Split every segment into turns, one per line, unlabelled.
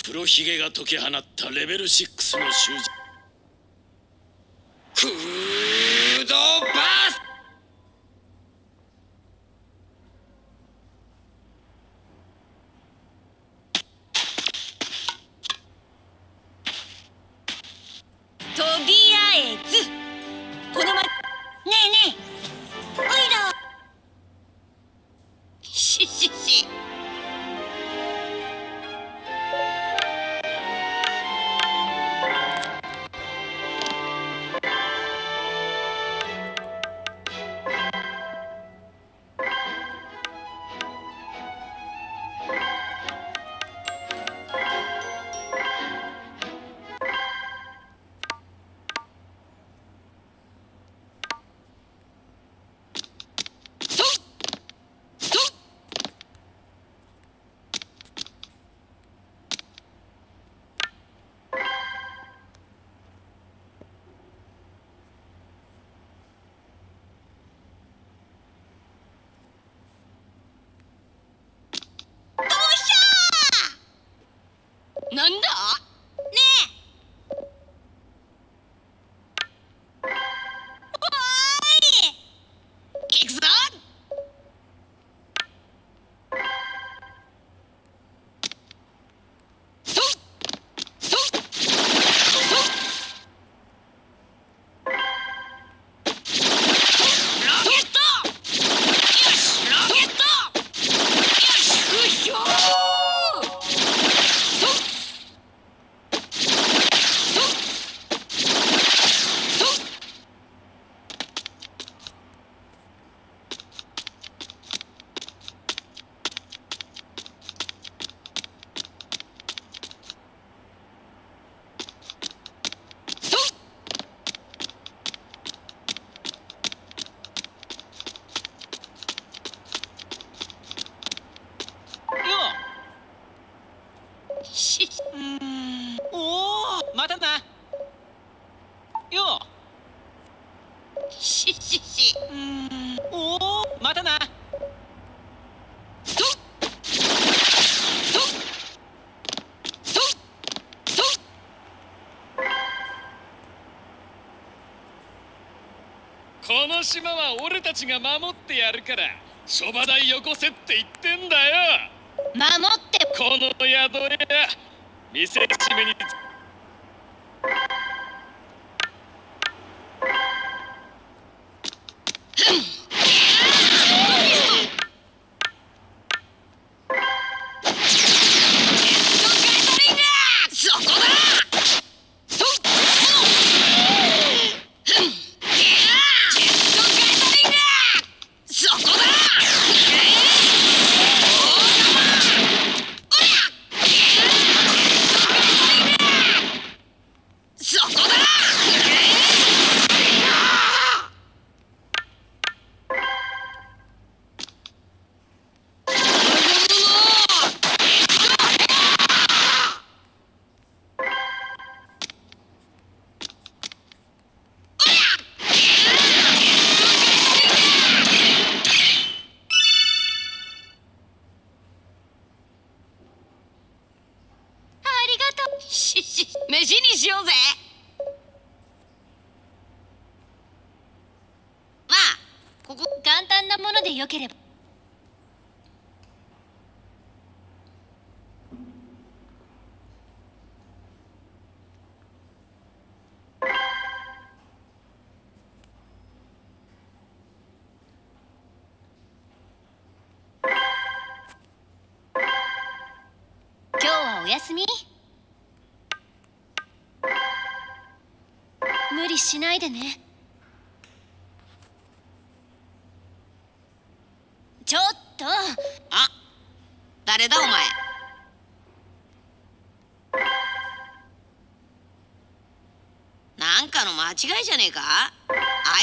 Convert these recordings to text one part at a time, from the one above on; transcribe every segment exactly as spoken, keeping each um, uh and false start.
黒ひげが解き放ったレベルろくの囚人クードバス。
とりあえずこのまねえねえおいらしししなんだねえおーい行くぞしうーんおおまたなよしししうーんおおまたな
この島は俺たちが守ってやるから諸場代よこせって言ってんだよ。
守って
この宿屋店締めに
そこだそこだしし飯にしようぜ。まあここ簡単なものでよければ。今日はお休み？無理しないでね。ちょっとあ、誰だお前。なんかの間違いじゃねえか。あい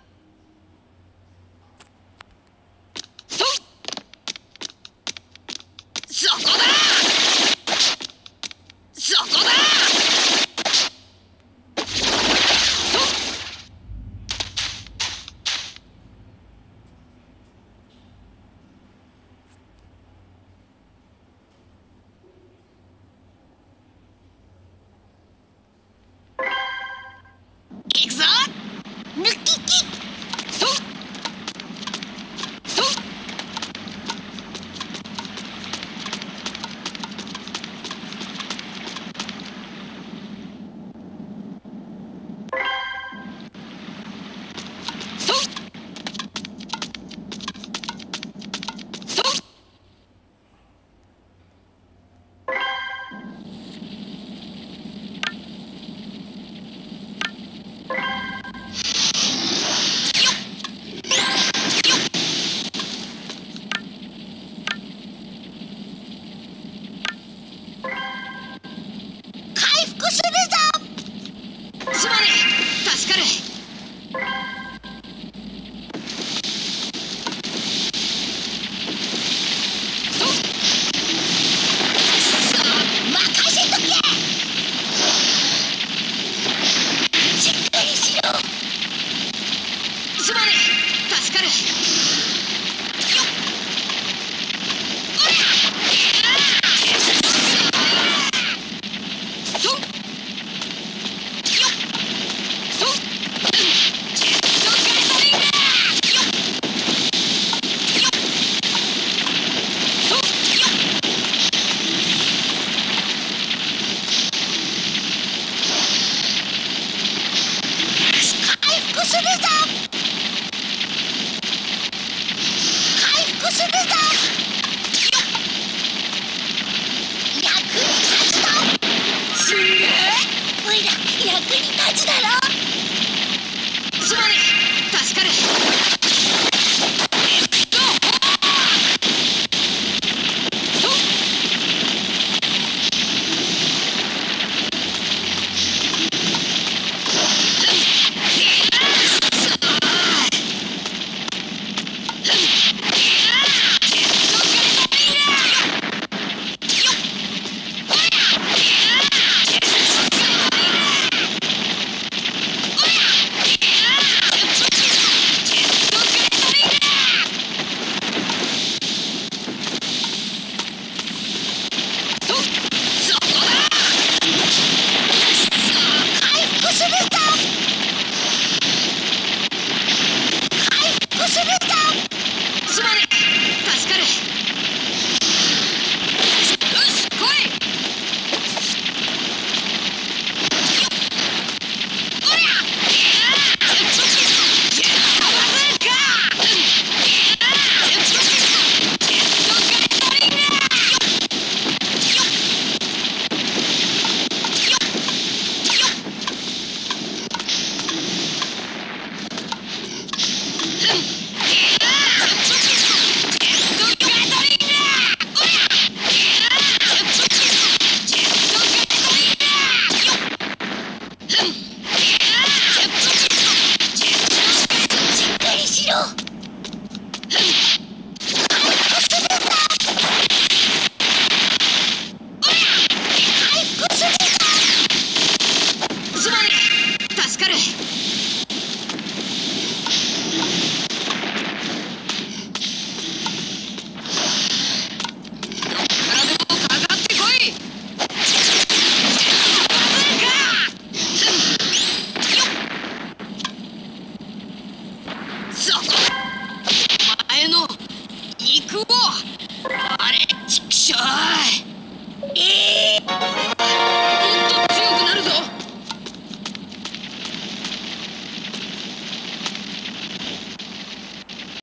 そこだそこだするぞ。すまねえ、助かる。任せとけ。しっかりしろ。すまねえ、助かる。よっ、おりゃとよっとジェットガソリンだ。よっよっとよっ。回復するぞ。回復するぞ。よっ、役に立つぞ。すんげえ。おいら役に立つだろう。